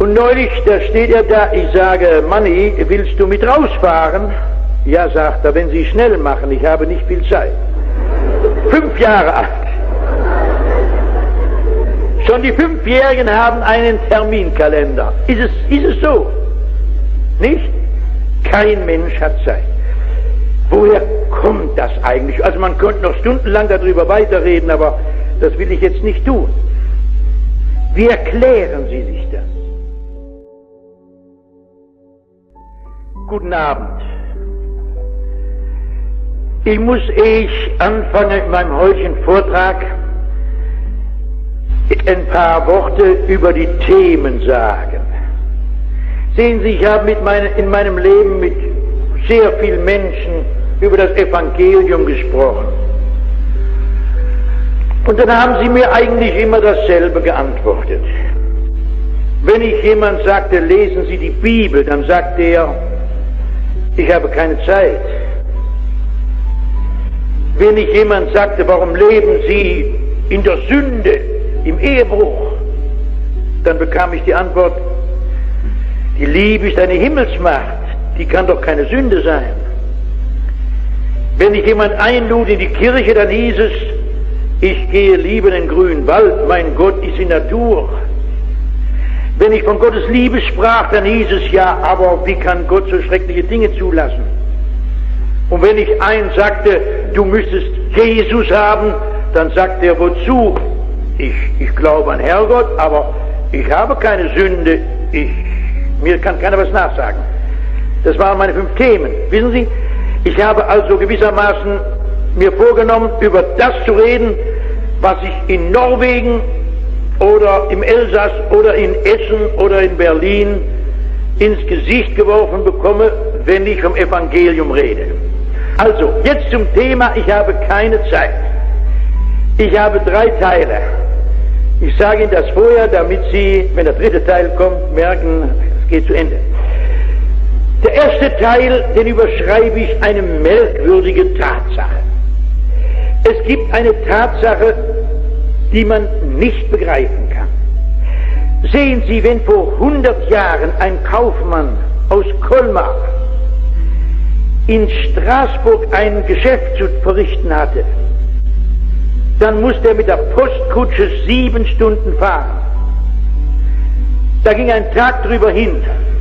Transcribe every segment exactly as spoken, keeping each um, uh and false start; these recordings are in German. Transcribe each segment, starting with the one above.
Und neulich, da steht er da, ich sage, Manni, willst du mit rausfahren? Ja, sagt er, wenn Sie schnell machen, ich habe nicht viel Zeit. Fünf Jahre alt. Schon die Fünfjährigen haben einen Terminkalender. Ist es, ist es so? Nicht? Kein Mensch hat Zeit. Woher kommt das eigentlich? Also man könnte noch stundenlang darüber weiterreden, aber das will ich jetzt nicht tun. Wie erklären Sie sich das? Guten Abend. Ich muss, ehe ich anfange mit meinem heutigen Vortrag, ein paar Worte über die Themen sagen. Sehen Sie, ich habe mit meine, in meinem Leben mit sehr vielen Menschen über das Evangelium gesprochen. Und dann haben sie mir eigentlich immer dasselbe geantwortet. Wenn ich jemand sagte, lesen Sie die Bibel, dann sagte er, ich habe keine Zeit. Wenn ich jemand sagte, warum leben Sie in der Sünde, im Ehebruch, dann bekam ich die Antwort, die Liebe ist eine Himmelsmacht, die kann doch keine Sünde sein. Wenn ich jemand einlud in die Kirche, dann hieß es, ich gehe lieber in den grünen Wald, mein Gott ist in Natur. Wenn ich von Gottes Liebe sprach, dann hieß es ja, aber wie kann Gott so schreckliche Dinge zulassen? Und wenn ich einen sagte, du müsstest Jesus haben, dann sagte er, wozu? Ich, ich glaube an Herrgott, aber ich habe keine Sünde, ich, mir kann keiner was nachsagen. Das waren meine fünf Themen. Wissen Sie, ich habe also gewissermaßen mir vorgenommen, über das zu reden, was ich in Norwegen oder im Elsass oder in Essen oder in Berlin ins Gesicht geworfen bekomme, wenn ich vom Evangelium rede. Also, jetzt zum Thema, ich habe keine Zeit. Ich habe drei Teile. Ich sage Ihnen das vorher, damit Sie, wenn der dritte Teil kommt, merken, es geht zu Ende. Der erste Teil, den überschreibe ich eine merkwürdige Tatsache. Es gibt eine Tatsache, die man nicht begreifen kann. Sehen Sie, wenn vor hundert Jahren ein Kaufmann aus Colmar in Straßburg ein Geschäft zu verrichten hatte, dann musste er mit der Postkutsche sieben Stunden fahren. Da ging ein Tag drüber hin.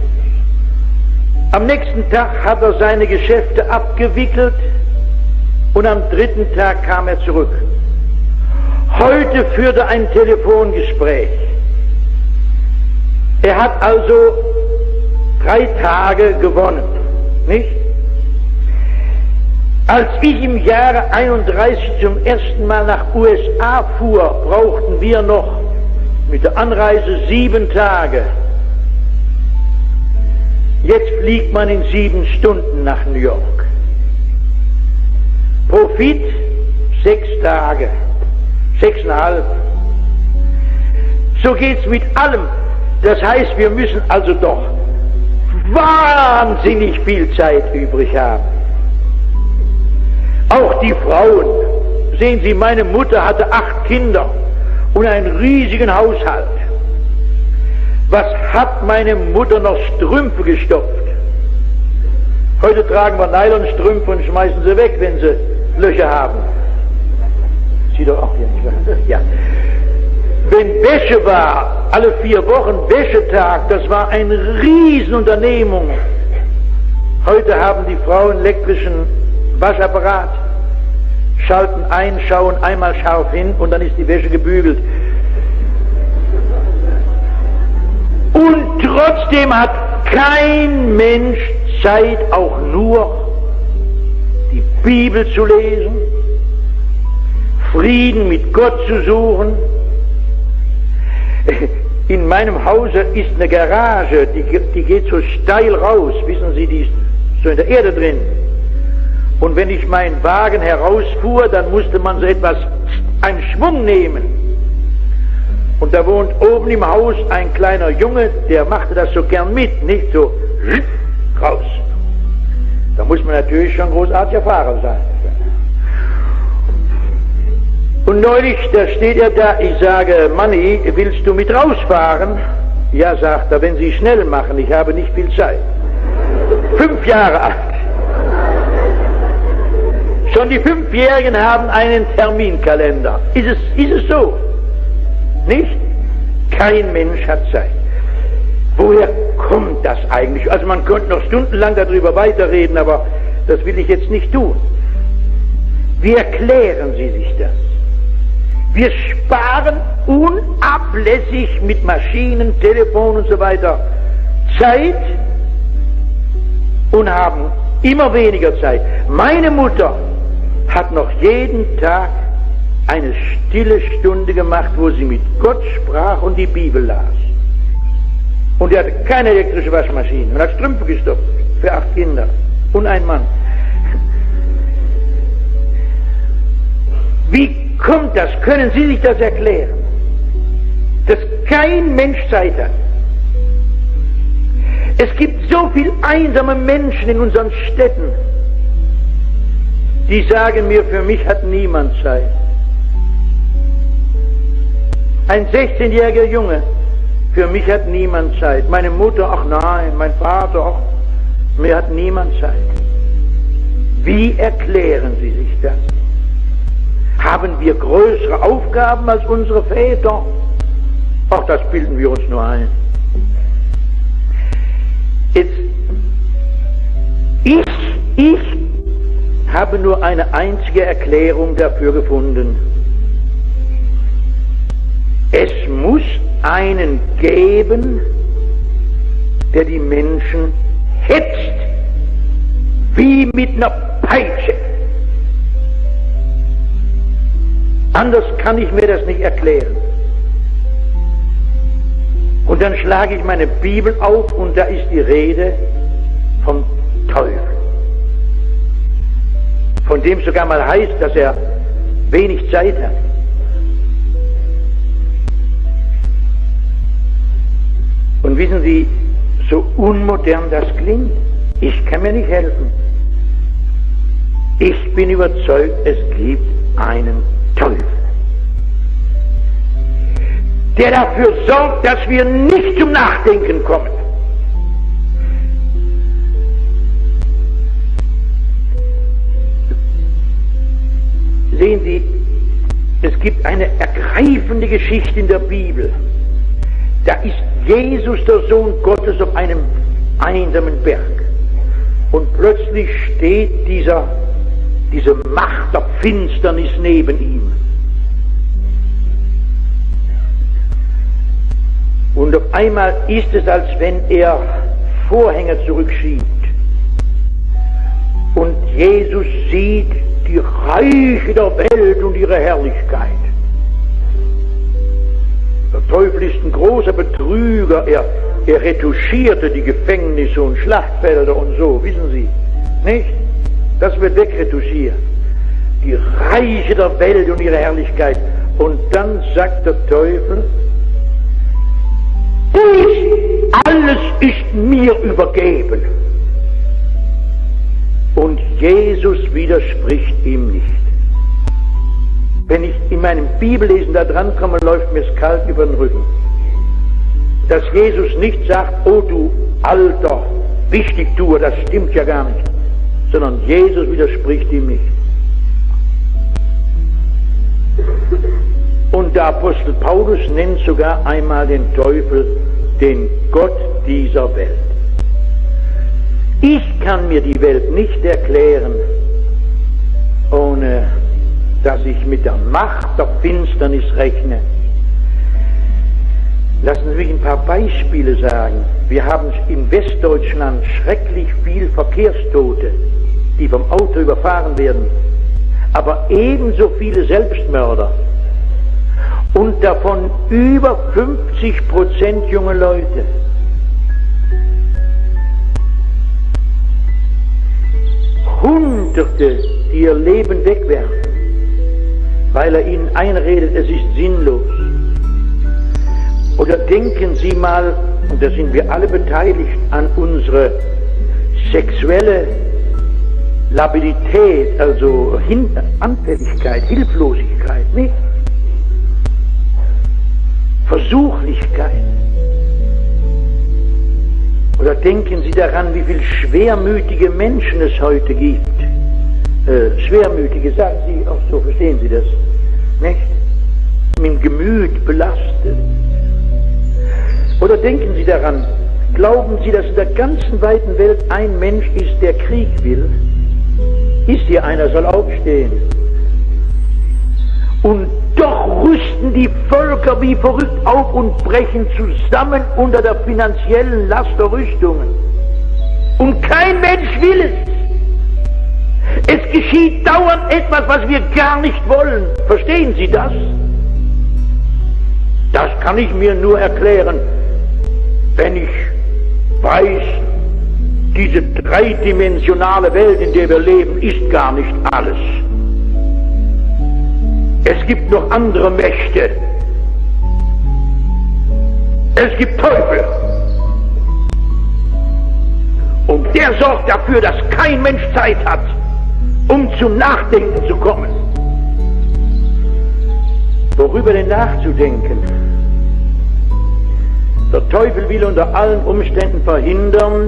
Am nächsten Tag hat er seine Geschäfte abgewickelt und am dritten Tag kam er zurück. Heute führt er ein Telefongespräch. Er hat also drei Tage gewonnen, nicht? Als ich im Jahre einunddreißig zum ersten Mal nach U S A fuhr, brauchten wir noch mit der Anreise sieben Tage. Jetzt fliegt man in sieben Stunden nach New York. Profit sechs Tage, sechseinhalb. So geht's mit allem. Das heißt, wir müssen also doch wahnsinnig viel Zeit übrig haben. Auch die Frauen. Sehen Sie, meine Mutter hatte acht Kinder und einen riesigen Haushalt. Was hat meine Mutter noch Strümpfe gestopft? Heute tragen wir Nylonstrümpfe und schmeißen sie weg, wenn sie Löcher haben. Sie doch auch hier nicht. Ja. Wenn Wäsche war, alle vier Wochen Wäschetag, das war eine Riesenunternehmung. Heute haben die Frauen elektrischen Waschapparat, schalten ein, schauen einmal scharf hin und dann ist die Wäsche gebügelt. Und trotzdem hat kein Mensch Zeit, auch nur die Bibel zu lesen, Frieden mit Gott zu suchen. In meinem Hause ist eine Garage, die, die geht so steil raus, wissen Sie, die ist so in der Erde drin. Und wenn ich meinen Wagen herausfuhr, dann musste man so etwas, einen Schwung nehmen. Und da wohnt oben im Haus ein kleiner Junge, der machte das so gern mit, nicht so raus. Da muss man natürlich schon großartiger Fahrer sein. Und neulich, da steht er da, ich sage, Manni, willst du mit rausfahren? Ja, sagt er, wenn Sie schnell machen, ich habe nicht viel Zeit. Fünf Jahre alt. Schon die Fünfjährigen haben einen Terminkalender. Ist es, ist es so? Nicht? Kein Mensch hat Zeit. Woher kommt das eigentlich? Also man könnte noch stundenlang darüber weiterreden, aber das will ich jetzt nicht tun. Wie erklären Sie sich das? Wir sparen unablässig mit Maschinen, Telefon und so weiter Zeit und haben immer weniger Zeit. Meine Mutter hat noch jeden Tag eine stille Stunde gemacht, wo sie mit Gott sprach und die Bibel las. Und er hatte keine elektrische Waschmaschine und hat Strümpfe gestopft für acht Kinder und ein Mann. Wie kommt das? Können Sie sich das erklären? Dass kein Mensch Zeit hat. Es gibt so viele einsame Menschen in unseren Städten, die sagen mir, für mich hat niemand Zeit. Ein sechzehnjähriger Junge, für mich hat niemand Zeit. Meine Mutter, ach nein, mein Vater, ach, mir hat niemand Zeit. Wie erklären Sie sich das? Haben wir größere Aufgaben als unsere Väter? Ach, das bilden wir uns nur ein. Jetzt, ich, ich habe nur eine einzige Erklärung dafür gefunden. Es muss einen geben, der die Menschen hetzt, wie mit einer Peitsche. Anders kann ich mir das nicht erklären. Und dann schlage ich meine Bibel auf und da ist die Rede vom Teufel. Von dem sogar mal heißt, dass er wenig Zeit hat. Und wissen Sie, so unmodern das klingt, ich kann mir nicht helfen. Ich bin überzeugt, es gibt einen Teufel, der dafür sorgt, dass wir nicht zum Nachdenken kommen. Sehen Sie, es gibt eine ergreifende Geschichte in der Bibel. Da ist Jesus, der Sohn Gottes, auf einem einsamen Berg. Und plötzlich steht dieser, diese Macht der Finsternis neben ihm. Und auf einmal ist es, als wenn er Vorhänge zurückschiebt. Und Jesus sieht die Reiche der Welt und ihre Herrlichkeit. Der Teufel ist ein großer Betrüger, er, er retuschierte die Gefängnisse und Schlachtfelder und so, wissen Sie, nicht? Das wird wegretuschiert. Die Reiche der Welt und ihre Herrlichkeit. Und dann sagt der Teufel, dies alles ist mir übergeben. Und Jesus widerspricht ihm nicht. Wenn ich in meinem Bibellesen da dran komme, läuft mir es kalt über den Rücken. Dass Jesus nicht sagt, oh du alter Wichtigtuer, das stimmt ja gar nicht. Sondern Jesus widerspricht ihm nicht. Und der Apostel Paulus nennt sogar einmal den Teufel den Gott dieser Welt. Ich kann mir die Welt nicht erklären, ohne dass ich mit der Macht der Finsternis rechne. Lassen Sie mich ein paar Beispiele sagen. Wir haben in Westdeutschland schrecklich viel Verkehrstote, die vom Auto überfahren werden, aber ebenso viele Selbstmörder. Und davon über fünfzig Prozent junge Leute. Hunderte, die ihr Leben wegwerfen, weil er ihnen einredet, es ist sinnlos. Oder denken Sie mal, und da sind wir alle beteiligt, an unsere sexuelle Labilität, also Hin- Anfälligkeit, Hilflosigkeit, nicht? Versuchlichkeit. denken Sie daran, wie viele schwermütige Menschen es heute gibt. Äh, schwermütige, sagen Sie auch so, verstehen Sie das? Nicht? Mit dem Gemüt belastet. Oder denken Sie daran, glauben Sie, dass in der ganzen weiten Welt ein Mensch ist, der Krieg will? Ist hier einer, soll aufstehen. Und doch rüsten die Völker wie verrückt auf und brechen zusammen unter der finanziellen Last der Rüstungen. Und kein Mensch will es. Es geschieht dauernd etwas, was wir gar nicht wollen. Verstehen Sie das? Das kann ich mir nur erklären, wenn ich weiß, diese dreidimensionale Welt, in der wir leben, ist gar nicht alles. Es gibt noch andere Mächte. Es gibt Teufel. Und der sorgt dafür, dass kein Mensch Zeit hat, um zum Nachdenken zu kommen. Worüber denn nachzudenken? Der Teufel will unter allen Umständen verhindern,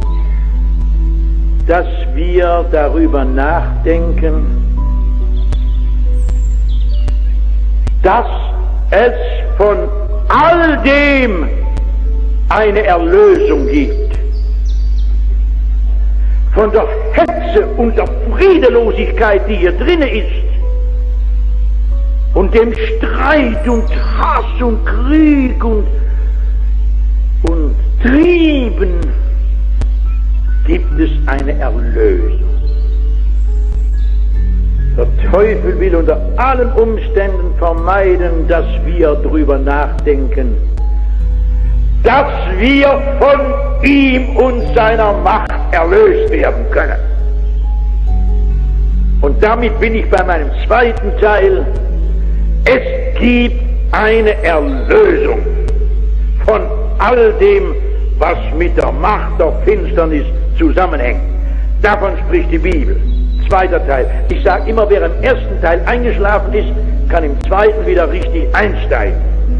dass wir darüber nachdenken, dass es von all dem eine Erlösung gibt. Von der Hetze und der Friedelosigkeit, die hier drinne ist, und dem Streit und Hass und Krieg und, und Trieben, gibt es eine Erlösung. Der Teufel will unter allen Umständen vermeiden, dass wir darüber nachdenken, dass wir von ihm und seiner Macht erlöst werden können. Und damit bin ich bei meinem zweiten Teil. Es gibt eine Erlösung von all dem, was mit der Macht der Finsternis zusammenhängt. Davon spricht die Bibel. Zweiter Teil. Ich sage immer, wer im ersten Teil eingeschlafen ist, kann im zweiten wieder richtig einsteigen.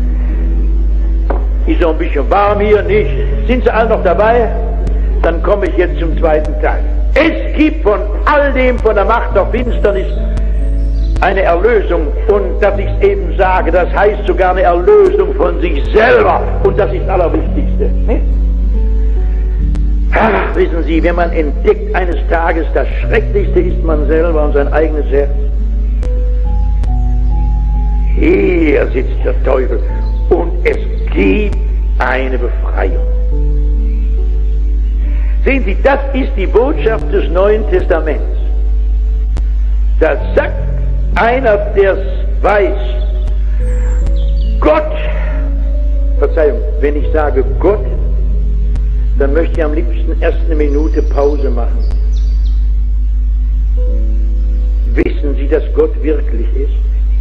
Ist noch ein bisschen warm hier, nicht? Sind Sie alle noch dabei? Dann komme ich jetzt zum zweiten Teil. Es gibt von all dem, von der Macht der Finsternis, eine Erlösung. Und dass ich es eben sage, das heißt sogar eine Erlösung von sich selber. Und das ist das Allerwichtigste. Nicht? Ach, wissen Sie, wenn man entdeckt eines Tages, das Schrecklichste ist man selber und sein eigenes Herz. Hier sitzt der Teufel und es gibt eine Befreiung. Sehen Sie, das ist die Botschaft des Neuen Testaments. Da sagt einer, der es weiß, Gott, Verzeihung, wenn ich sage Gott, dann möchte ich am liebsten erst eine Minute Pause machen. Wissen Sie, dass Gott wirklich ist?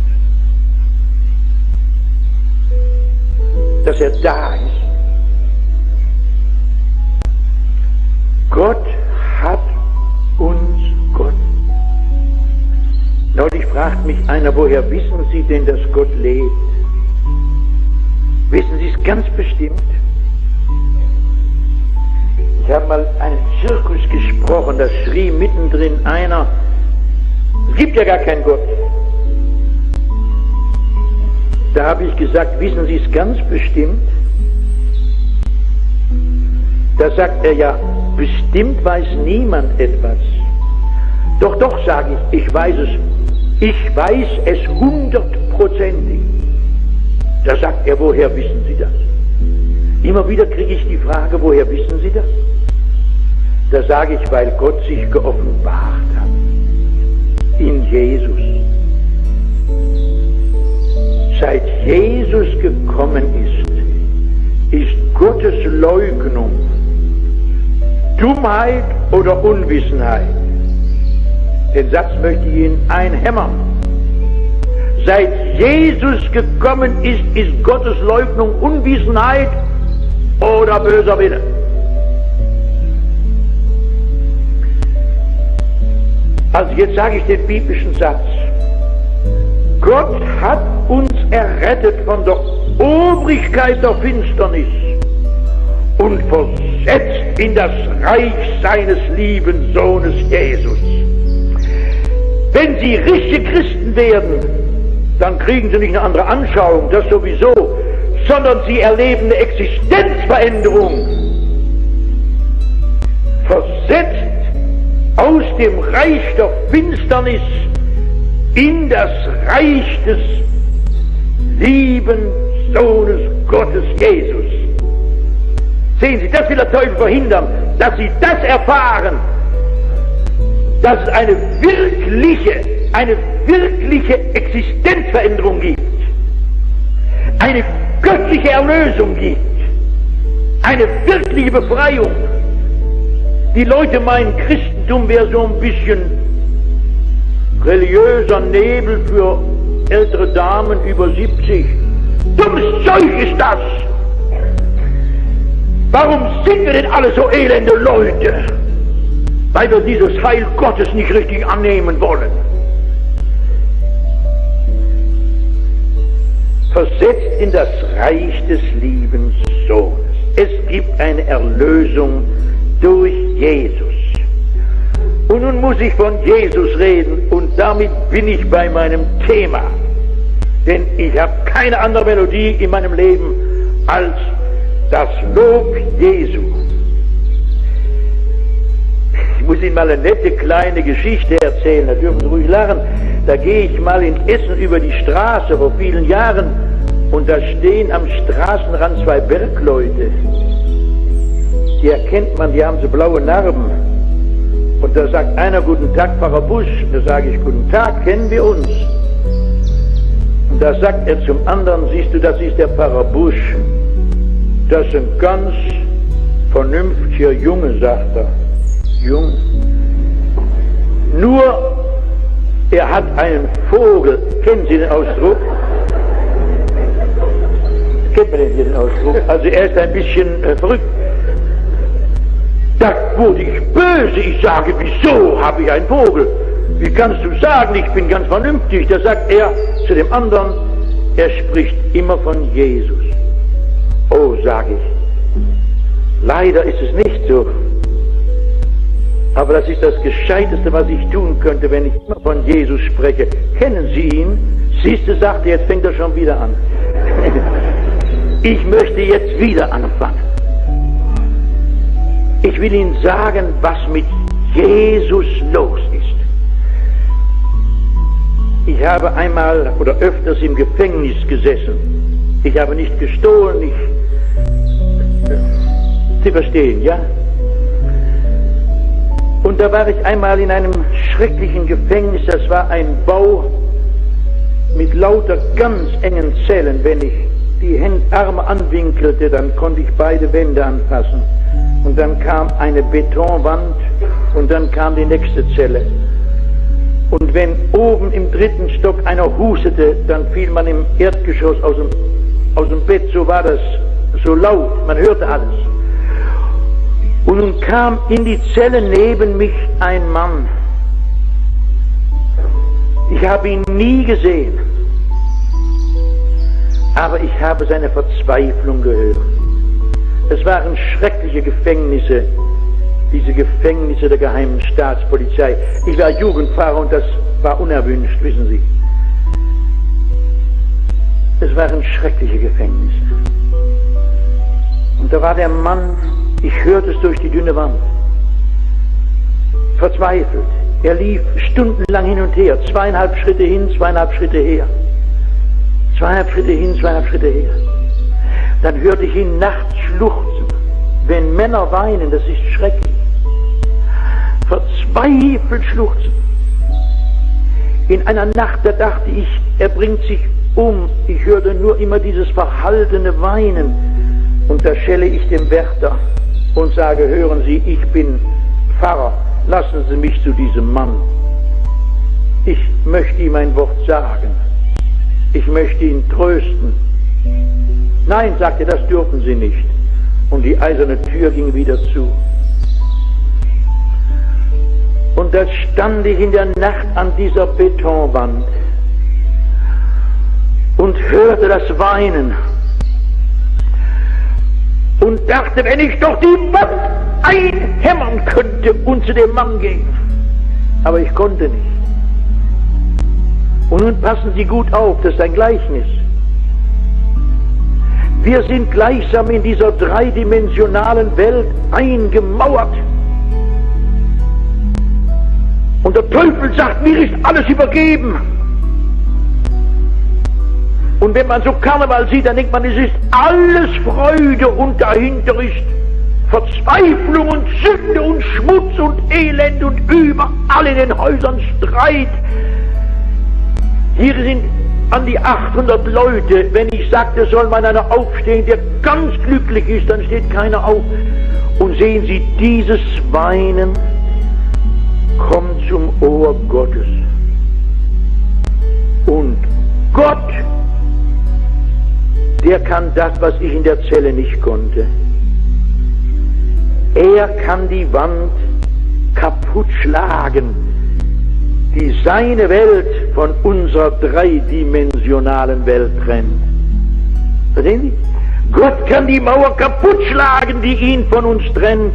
Dass er da ist? Gott hat uns Gott. Neulich fragt mich einer, woher wissen Sie denn, dass Gott lebt? Wissen Sie es ganz bestimmt? Ich habe mal einen Zirkus gesprochen, da schrie mittendrin einer, es gibt ja gar keinen Gott. Da habe ich gesagt, wissen Sie es ganz bestimmt? Da sagt er, ja, bestimmt weiß niemand etwas. Doch, doch, sage ich, ich weiß es. Ich weiß es hundertprozentig. Da sagt er, woher wissen Sie das? Immer wieder kriege ich die Frage, woher wissen Sie das? Da sage ich, weil Gott sich geoffenbart hat. In Jesus. Seit Jesus gekommen ist, ist Gottes Leugnung, Dummheit oder Unwissenheit. Den Satz möchte ich Ihnen einhämmern. Seit Jesus gekommen ist, ist Gottes Leugnung Unwissenheit oder böser Wille. Also jetzt sage ich den biblischen Satz. Gott hat uns errettet von der Obrigkeit der Finsternis und versetzt in das Reich seines lieben Sohnes Jesus. Wenn sie richtige Christen werden, dann kriegen sie nicht eine andere Anschauung, das sowieso, sondern sie erleben eine Existenzveränderung. Versetzt aus dem Reich der Finsternis in das Reich des lieben Sohnes Gottes Jesus. Sehen Sie, das will der Teufel verhindern, dass Sie das erfahren, dass es eine wirkliche, eine wirkliche Existenzveränderung gibt, eine göttliche Erlösung gibt, eine wirkliche Befreiung. Die Leute meinen, Christentum wäre so ein bisschen religiöser Nebel für ältere Damen über siebzig. Dummes Zeug ist das! Warum sind wir denn alle so elende Leute? Weil wir dieses Heil Gottes nicht richtig annehmen wollen. Versetzt in das Reich des lieben Sohnes. Es gibt eine Erlösung durch Jesus. Und nun muss ich von Jesus reden und damit bin ich bei meinem Thema. Denn ich habe keine andere Melodie in meinem Leben als das Lob Jesu. Ich muss Ihnen mal eine nette kleine Geschichte erzählen, da dürfen Sie ruhig lachen. Da gehe ich mal in Essen über die Straße vor vielen Jahren und da stehen am Straßenrand zwei Bergleute. Die erkennt man, die haben so blaue Narben. Und da sagt einer, guten Tag, Pfarrer Busch. Da sage ich, guten Tag, kennen wir uns? Und da sagt er zum anderen, siehst du, das ist der Pfarrer Busch. Das ist ein ganz vernünftiger Junge, sagt er. Jung. Nur, er hat einen Vogel. Kennen Sie den Ausdruck? Kennt man den Ausdruck? Also er ist ein bisschen äh, verrückt. Da wurde ich böse. Ich sage, wieso habe ich einen Vogel? Wie kannst du sagen, ich bin ganz vernünftig? Da sagt er zu dem anderen, er spricht immer von Jesus. Oh, sage ich, leider ist es nicht so. Aber das ist das Gescheiteste, was ich tun könnte, wenn ich immer von Jesus spreche. Kennen Sie ihn? Siehst du, sagt er, jetzt fängt er schon wieder an. Ich möchte jetzt wieder anfangen. Ich will Ihnen sagen, was mit Jesus los ist. Ich habe einmal oder öfters im Gefängnis gesessen. Ich habe nicht gestohlen, ich... Sie verstehen, ja? Und da war ich einmal in einem schrecklichen Gefängnis, das war ein Bau mit lauter ganz engen Zellen. Wenn ich die Hände, Arme anwinkelte, dann konnte ich beide Wände anfassen. Und dann kam eine Betonwand und dann kam die nächste Zelle. Und wenn oben im dritten Stock einer hustete, dann fiel man im Erdgeschoss aus dem, aus dem Bett, so war das, so laut, man hörte alles. Und nun kam in die Zelle neben mich ein Mann. Ich habe ihn nie gesehen, aber ich habe seine Verzweiflung gehört. Es waren schreckliche Gefängnisse, diese Gefängnisse der geheimen Staatspolizei. Ich war Jugendpfarrer und das war unerwünscht, wissen Sie. Es waren schreckliche Gefängnisse. Und da war der Mann, ich hörte es durch die dünne Wand, verzweifelt. Er lief stundenlang hin und her, zweieinhalb Schritte hin, zweieinhalb Schritte her. Zweieinhalb Schritte hin, zweieinhalb Schritte her. Dann hörte ich ihn nachts schluchzen. Wenn Männer weinen, das ist schrecklich. Verzweifelt schluchzen. In einer Nacht, da dachte ich, er bringt sich um. Ich hörte nur immer dieses verhaltene Weinen. Und da schelle ich dem Wärter und sage, hören Sie, ich bin Pfarrer, lassen Sie mich zu diesem Mann. Ich möchte ihm ein Wort sagen. Ich möchte ihn trösten. Nein, sagte er, das dürfen Sie nicht. Und die eiserne Tür ging wieder zu. Und da stand ich in der Nacht an dieser Betonwand und hörte das Weinen. Und und dachte, wenn ich doch die Wand einhämmern könnte und zu dem Mann gehen. Aber ich konnte nicht. Und nun passen Sie gut auf, das ist ein Gleichnis. Wir sind gleichsam in dieser dreidimensionalen Welt eingemauert. Und der Teufel sagt, mir ist alles übergeben. Und wenn man so Karneval sieht, dann denkt man, es ist alles Freude und dahinter ist Verzweiflung und Sünde und Schmutz und Elend und überall in den Häusern Streit. Hier sind an die achthundert Leute, wenn ich sagte, soll mal einer aufstehen, der ganz glücklich ist, dann steht keiner auf. Und sehen Sie, dieses Weinen kommt zum Ohr Gottes. Und Gott, der kann das, was ich in der Zelle nicht konnte. Er kann die Wand kaputt schlagen, die seine Welt von unserer dreidimensionalen Welt trennt. Verstehen Sie? Gott kann die Mauer kaputt schlagen, die ihn von uns trennt,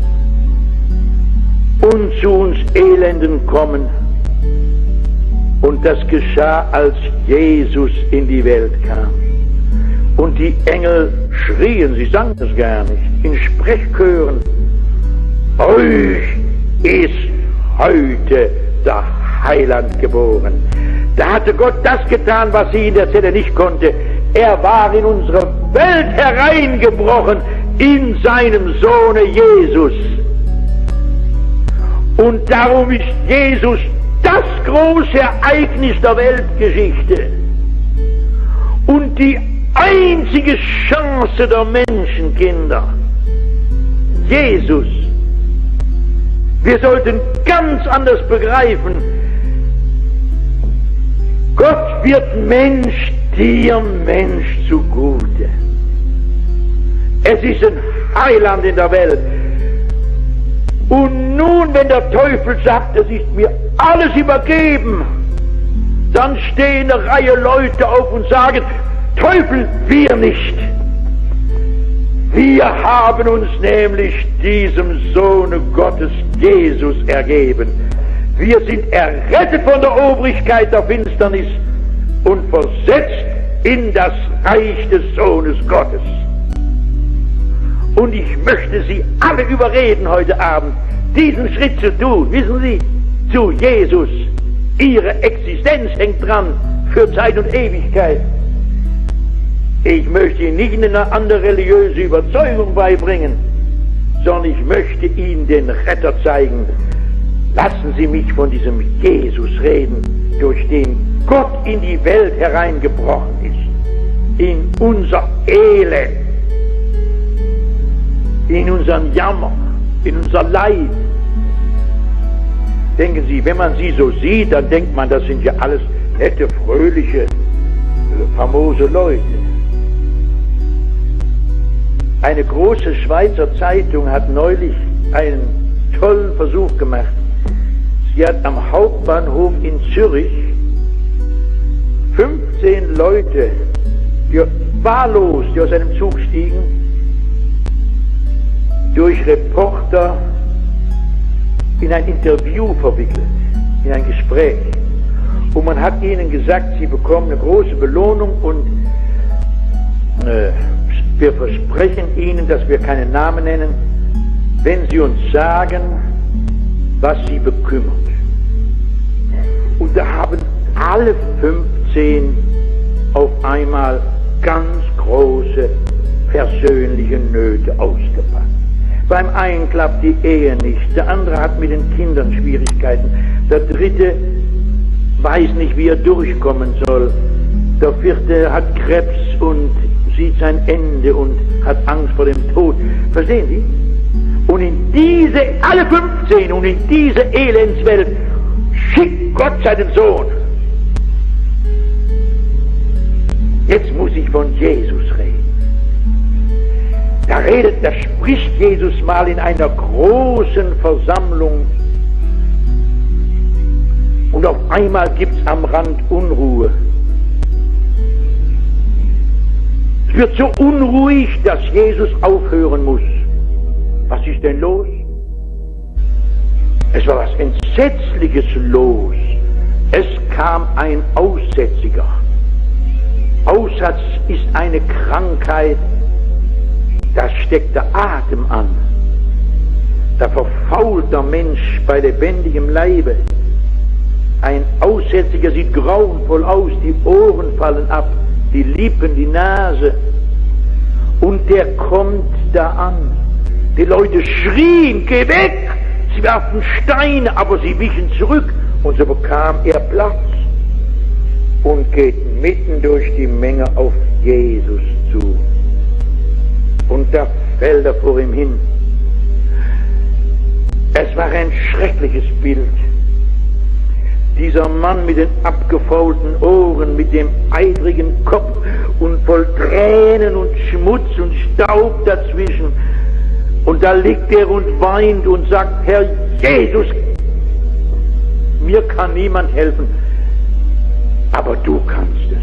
und zu uns Elenden kommen. Und das geschah, als Jesus in die Welt kam. Und die Engel schrien, sie sangen es gar nicht, in Sprechchören: Euch ist heute der Heiland geboren. Da hatte Gott das getan, was sie in der Zelle nicht konnte. Er war in unsere Welt hereingebrochen, in seinem Sohne Jesus. Und darum ist Jesus das große Ereignis der Weltgeschichte und die einzige Chance der Menschenkinder. Jesus. Wir sollten ganz anders begreifen, Gott wird Mensch, dir Mensch zugute. Es ist ein Heiland in der Welt. Und nun, wenn der Teufel sagt, es ist mir alles übergeben, dann stehen eine Reihe Leute auf und sagen: Teufel, wir nicht. Wir haben uns nämlich diesem Sohne Gottes Jesus ergeben. Wir sind errettet von der Obrigkeit der Finsternis und versetzt in das Reich des Sohnes Gottes. Und ich möchte Sie alle überreden heute Abend, diesen Schritt zu tun. Wissen Sie, zu Jesus. Ihre Existenz hängt dran für Zeit und Ewigkeit. Ich möchte Ihnen nicht eine andere religiöse Überzeugung beibringen, sondern ich möchte Ihnen den Retter zeigen. Lassen Sie mich von diesem Jesus reden, durch den Gott in die Welt hereingebrochen ist, in unser Elend, in unseren Jammer, in unser Leid. Denken Sie, wenn man sie so sieht, dann denkt man, das sind ja alles nette, fröhliche, famose Leute. Eine große Schweizer Zeitung hat neulich einen tollen Versuch gemacht. Sie hat am Hauptbahnhof in Zürich fünfzehn Leute, die wahllos, die aus einem Zug stiegen, durch Reporter in ein Interview verwickelt, in ein Gespräch. Und man hat ihnen gesagt, sie bekommen eine große Belohnung und äh, wir versprechen ihnen, dass wir keinen Namen nennen, wenn sie uns sagen, was sie bekümmert. Und da haben alle fünfzehn auf einmal ganz große persönliche Nöte ausgepackt. Beim einen klappt die Ehe nicht, der andere hat mit den Kindern Schwierigkeiten, der dritte weiß nicht, wie er durchkommen soll, der vierte hat Krebs und sieht sein Ende und hat Angst vor dem Tod. Verstehen Sie? Und in diese, alle fünfzehn, und in diese Elendswelt schickt Gott seinen Sohn. Jetzt muss ich von Jesus reden. Da redet, da spricht Jesus mal in einer großen Versammlung und auf einmal gibt's am Rand Unruhe. wird so unruhig, dass Jesus aufhören muss. Was ist denn los? Es war was Entsetzliches los. Es kam ein Aussätziger. Aussatz ist eine Krankheit, da steckt der Atem an. Da verfault der Mensch bei lebendigem Leibe. Ein Aussätziger sieht grauenvoll aus, die Ohren fallen ab, die Lippen, die Nase. Und der kommt da an. Die Leute schrien, geh weg! Sie warfen Steine, aber sie wichen zurück. Und so bekam er Platz und geht mitten durch die Menge auf Jesus zu. Und da fällt er vor ihm hin. Es war ein schreckliches Bild. Dieser Mann mit den abgefaulten Ohren, mit dem eitrigen Kopf und voll Tränen und Schmutz und Staub dazwischen. Und da liegt er und weint und sagt, Herr Jesus, mir kann niemand helfen, aber du kannst es.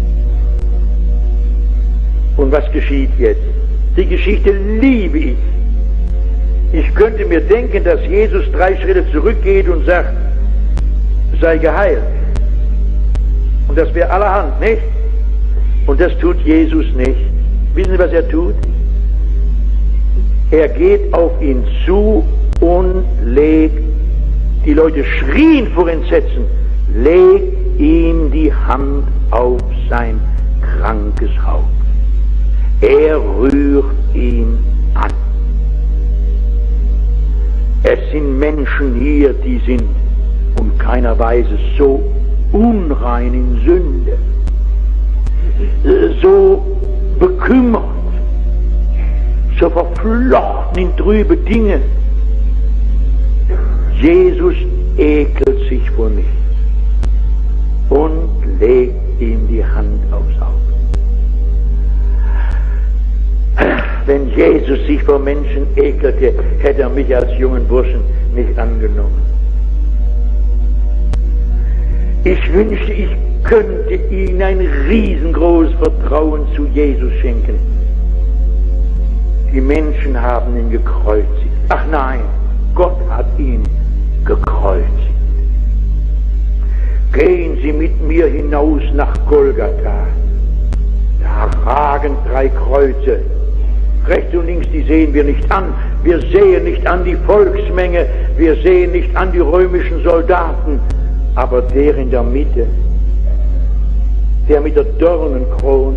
Und was geschieht jetzt? Die Geschichte liebe ich. Ich könnte mir denken, dass Jesus drei Schritte zurückgeht und sagt, sei geheilt. Und das wäre allerhand, nicht? Und das tut Jesus nicht. Wissen Sie, was er tut? Er geht auf ihn zu und legt, die Leute schrien vor Entsetzen, legt ihm die Hand auf sein krankes Haupt. Er rührt ihn an. Es sind Menschen hier, die sind und keiner weiß es, so unrein in Sünde, so bekümmert, so verflochten in trübe Dinge. Jesus ekelt sich vor nichts und legt ihm die Hand aufs Haupt. Wenn Jesus sich vor Menschen ekelte, hätte er mich als jungen Burschen nicht angenommen. Ich wünschte, ich könnte Ihnen ein riesengroßes Vertrauen zu Jesus schenken. Die Menschen haben ihn gekreuzigt. Ach nein, Gott hat ihn gekreuzigt. Gehen Sie mit mir hinaus nach Golgatha. Da ragen drei Kreuze. Rechts und links, die sehen wir nicht an. Wir sehen nicht an die Volksmenge. Wir sehen nicht an die römischen Soldaten. Aber der in der Mitte, der mit der Dornenkrone,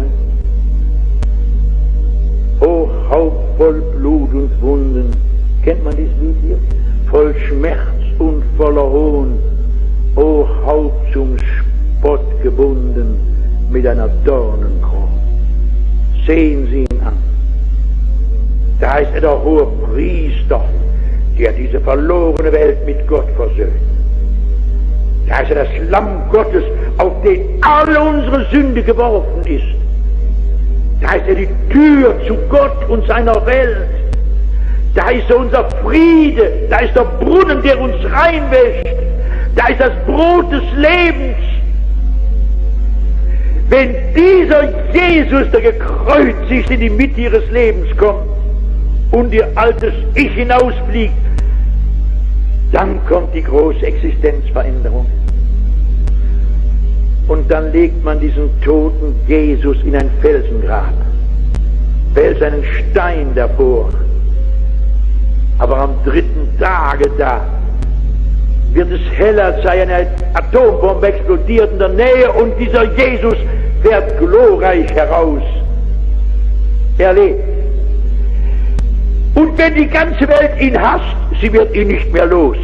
o Haupt voll Blut und Wunden, kennt man dieses Lied hier? Voll Schmerz und voller Hohn, o Haupt zum Spott gebunden mit einer Dornenkrone. Sehen Sie ihn an. Da ist er der hohe Priester, der diese verlorene Welt mit Gott versöhnt. Da ist er das Lamm Gottes, auf den alle unsere Sünde geworfen ist. Da ist er die Tür zu Gott und seiner Welt. Da ist er unser Friede. Da ist der Brunnen, der uns reinwäscht. Da ist das Brot des Lebens. Wenn dieser Jesus, der gekreuzigt in die Mitte ihres Lebens kommt und ihr altes Ich hinausfliegt, dann kommt die große Existenzveränderung. Und dann legt man diesen toten Jesus in ein Felsengrab, fällt einen Stein davor. Aber am dritten Tage da wird es hell, als sei eine Atombombe explodiert in der Nähe und dieser Jesus fährt glorreich heraus. Er lebt. Und wenn die ganze Welt ihn hasst, sie wird ihn nicht mehr los.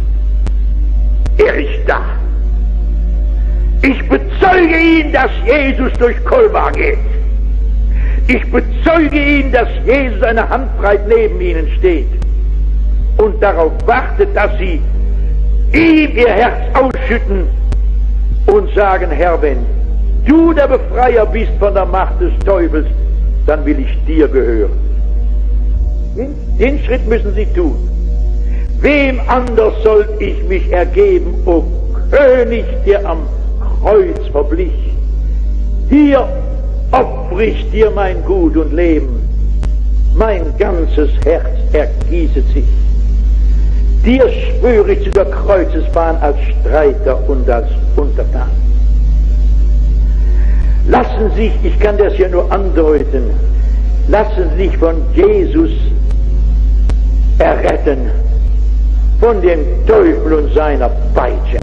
Er ist da. Ich bezeuge ihn, dass Jesus durch Colmar geht. Ich bezeuge ihn, dass Jesus eine Handbreit neben ihnen steht und darauf wartet, dass sie ihm ihr Herz ausschütten und sagen, Herr, wenn du der Befreier bist von der Macht des Teufels, dann will ich dir gehören. Den Schritt müssen sie tun. Wem anders soll ich mich ergeben, o König, der am Kreuz verblich? Hier, opfere ich dir mein Gut und Leben. Mein ganzes Herz ergießet sich. Dir schwöre ich zu der Kreuzesbahn als Streiter und als Untertan. Lassen Sie sich, ich kann das ja nur andeuten, lassen Sie sich von Jesus erretten, von dem Teufel und seiner Peitsche.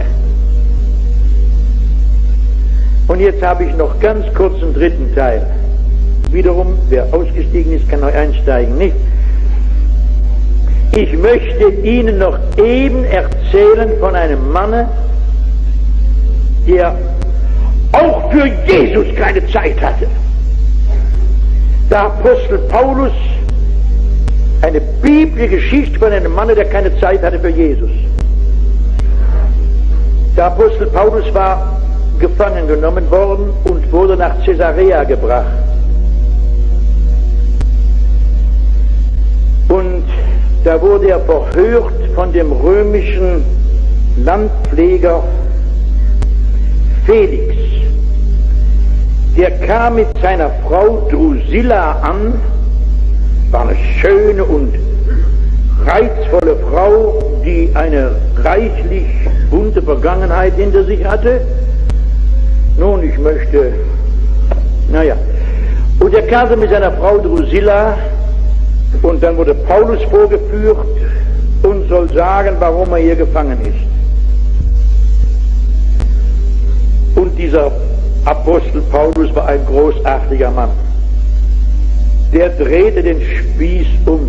Und jetzt habe ich noch ganz kurz einen dritten Teil. Wiederum, wer ausgestiegen ist, kann neu einsteigen, nicht? Ich möchte Ihnen noch eben erzählen von einem Mann, der auch für Jesus keine Zeit hatte. Der Apostel Paulus, eine biblische Geschichte von einem Mann, der keine Zeit hatte für Jesus. Der Apostel Paulus war gefangen genommen worden und wurde nach Caesarea gebracht. Und da wurde er verhört von dem römischen Landpfleger Felix. Der kam mit seiner Frau Drusilla an, war eine schöne und reizvolle Frau, die eine reichlich bunte Vergangenheit hinter sich hatte. Nun, ich möchte, naja, und er kam mit seiner Frau Drusilla und dann wurde Paulus vorgeführt und soll sagen, warum er hier gefangen ist. Und dieser Apostel Paulus war ein großartiger Mann. Der drehte den Spieß um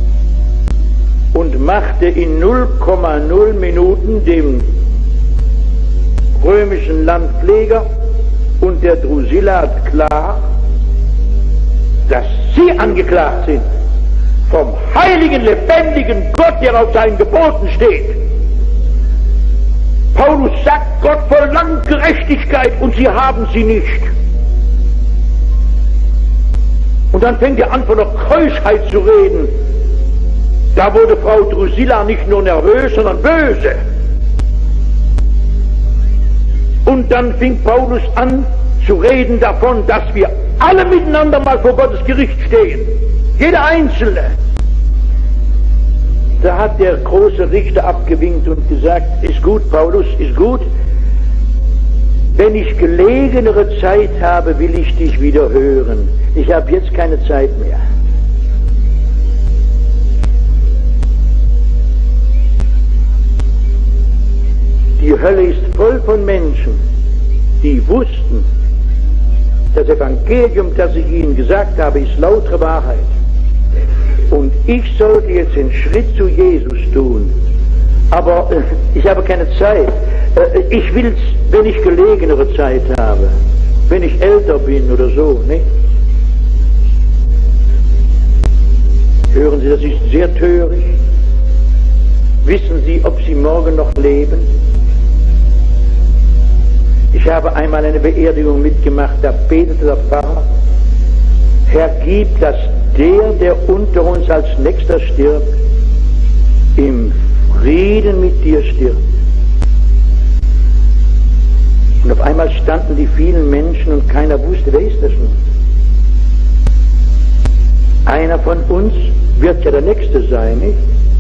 und machte in null Komma null Minuten dem römischen Landpfleger und der Drusilla klar, dass sie angeklagt sind vom heiligen, lebendigen Gott, der auf seinen Geboten steht. Paulus sagt, Gott verlangt Gerechtigkeit und sie haben sie nicht. Und dann fängt er an, von der Keuschheit zu reden. Da wurde Frau Drusilla nicht nur nervös, sondern böse. Und dann fing Paulus an zu reden davon, dass wir alle miteinander mal vor Gottes Gericht stehen. Jeder Einzelne. Da hat der große Richter abgewinkt und gesagt, ist gut, Paulus, ist gut. Wenn ich gelegenere Zeit habe, will ich dich wieder hören. Ich habe jetzt keine Zeit mehr. Die Hölle ist voll von Menschen, die wussten, das Evangelium, das ich ihnen gesagt habe, ist lautere Wahrheit. Und ich sollte jetzt den Schritt zu Jesus tun. Aber äh, ich habe keine Zeit. Äh, ich will es, wenn ich gelegenere Zeit habe, wenn ich älter bin oder so, nicht? Hören Sie, das ist sehr töricht. Wissen Sie, ob Sie morgen noch leben? Ich habe einmal eine Beerdigung mitgemacht, da betete der Pfarrer, Herr, gib, dass der, der unter uns als Nächster stirbt, im Frieden mit dir stirbt. Und auf einmal standen die vielen Menschen und keiner wusste, wer ist das nun? Einer von uns wird ja der Nächste sein, nicht?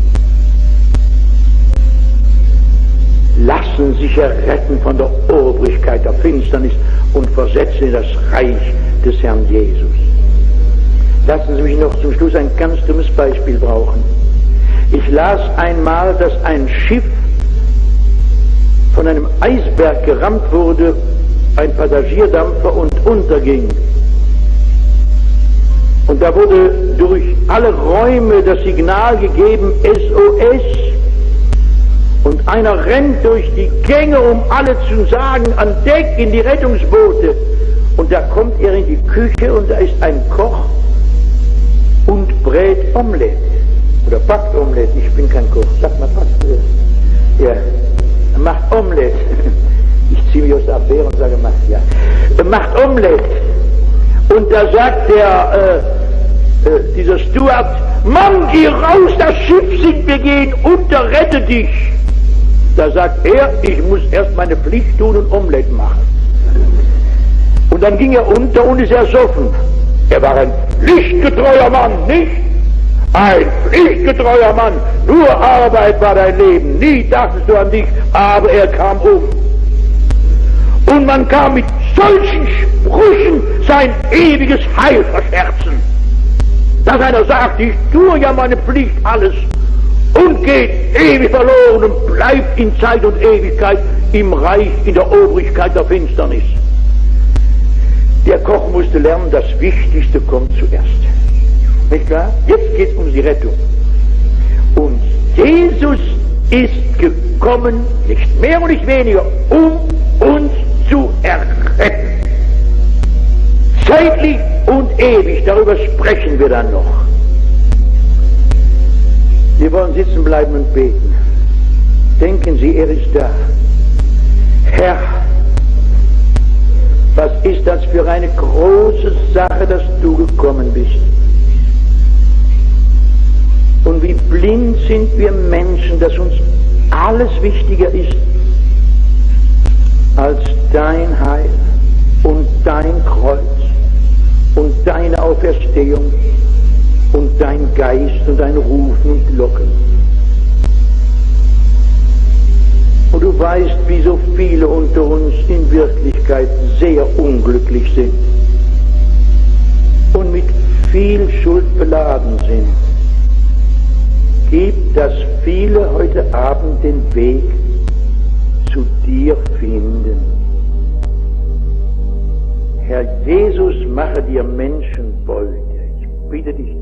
Lassen sich erretten von der Obrigkeit der Finsternis und versetzen in das Reich des Herrn Jesus. Lassen Sie mich noch zum Schluss ein ganz dummes Beispiel brauchen. Ich las einmal, dass ein Schiff von einem Eisberg gerammt wurde, ein Passagierdampfer, und unterging. Und da wurde durch alle Räume das Signal gegeben, S O S. Und einer rennt durch die Gänge, um alle zu sagen, an Deck in die Rettungsboote. Und da kommt er in die Küche und da ist ein Koch und brät Omelette. Oder backt Omelette, ich bin kein Koch. Sag mal, was? Ja, er macht Omelette. Ich ziehe mich aus der Abwehr und sage, macht ja. Er macht Omelette. Und da sagt der, äh, äh, dieser Steward, Mann, geh raus, das Schiff sinkt, wir gehen unter, rette dich. Da sagt er, ich muss erst meine Pflicht tun und Omelette machen. Und dann ging er unter und ist ersoffen. Er war ein pflichtgetreuer Mann, nicht? Ein pflichtgetreuer Mann. Nur Arbeit war dein Leben. Nie dachtest du an dich, aber er kam um. Und man kann mit solchen Sprüchen sein ewiges Heil verscherzen. Dass einer sagt, ich tue ja meine Pflicht alles und geht ewig verloren und bleibt in Zeit und Ewigkeit im Reich, in der Obrigkeit der Finsternis. Der Koch musste lernen, das Wichtigste kommt zuerst. Nicht klar? Jetzt geht es um die Rettung. Und Jesus ist gekommen, nicht mehr und nicht weniger, um uns zu erretten. Zeitlich und ewig, darüber sprechen wir dann noch. Wir wollen sitzen bleiben und beten. Denken Sie, er ist da. Herr, was ist das für eine große Sache, dass du gekommen bist? Und wie blind sind wir Menschen, dass uns alles wichtiger ist als dein Heil und dein Kreuz und deine Auferstehung und dein Geist und dein Rufen und Locken. Und du weißt, wie so viele unter uns in Wirklichkeit sehr unglücklich sind und mit viel Schuld beladen sind. Gib, dass viele heute Abend den Weg zu dir finden. Herr Jesus, mache dir Menschenbeute. Ich bitte dich